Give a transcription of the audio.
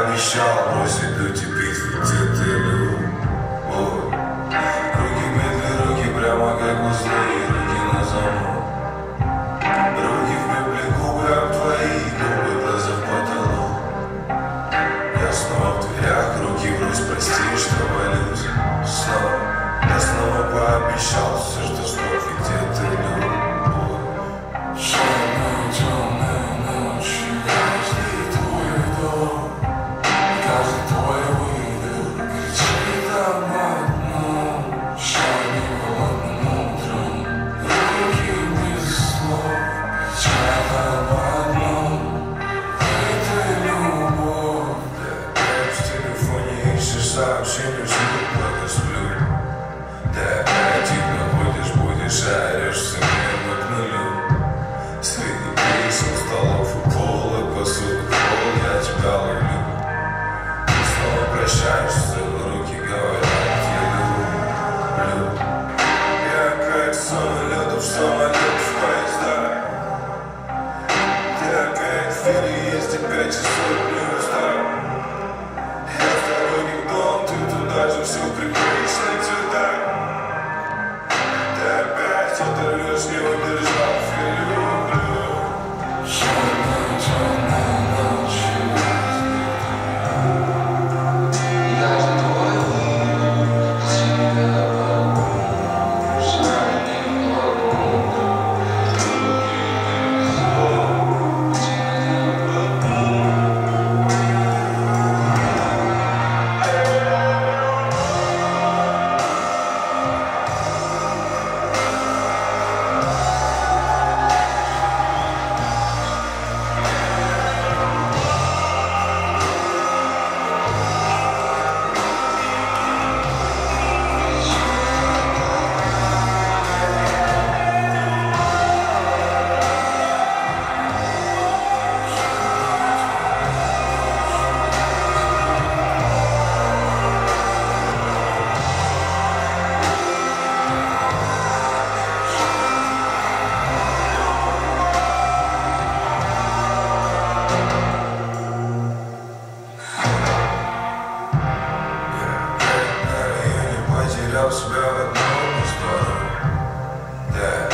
пообещал бросить дуть и пить, ведь это любовь. Руки медли, руки прямо как узлы, руки на замок. Руки в мебле, губы об твои губы, глаза в потолок. Я снова в дверях, руки врозь, прости, что валюсь снова. Я снова пообещал все, что смог, ведь это любовь. Черная темная ночь, каждый твой вдох, каждый твой выдох кричит об одном. Шагни холодным утром, руки без слов кричат об одном. Это любовь. Ты опять в телефоне ищешь сообщения, жду, пока сплю. Ты опять их находишь, будешь, орешь всемирно к нулю. Среди песен, столов и пола, посуды, пол, я тебя ловлю. Ты снова прощаешься, руки говорят, я люблю. Я как самолетов, самолет в поезда. Ты опять в эфире, есть 5 часов, не устал. Я в дороге в дом, ты туда же, все в привычных цветах. Ты опять оторвешь, не удержав, я люблю. Черная, черная ночь, даже твой выдох тебя вокруг. Шагни холодным, руки без слов тебя вокруг. Потерял себя в одном из дорог. Да.